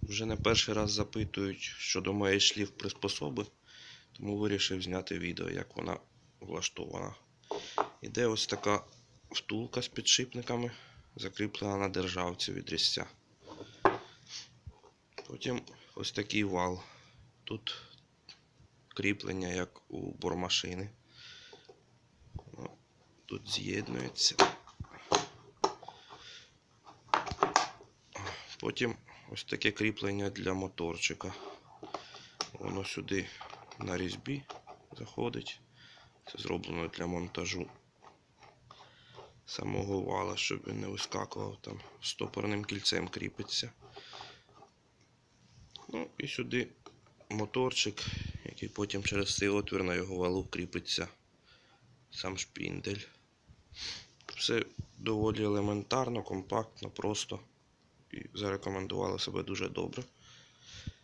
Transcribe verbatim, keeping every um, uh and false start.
Вже не перший раз запитують щодо моєї шліф-приспособи, тому вирішив зняти відео, як вона влаштована. Іде ось така втулка з підшипниками, закріплена на державці від різця. Потім ось такий вал. Тут кріплення, як у бормашини. Тут з'єднується. Потім ось таке кріплення для моторчика. Воно сюди на різьбі заходить. Це зроблено для монтажу самого вала, щоб він не вискакував, там стопорним кільцем кріпиться. Ну і сюди моторчик, який потім через цей отвір на його валу кріпиться сам шпіндель. Все доволі елементарно, компактно, просто і зарекомендували себе дуже добре.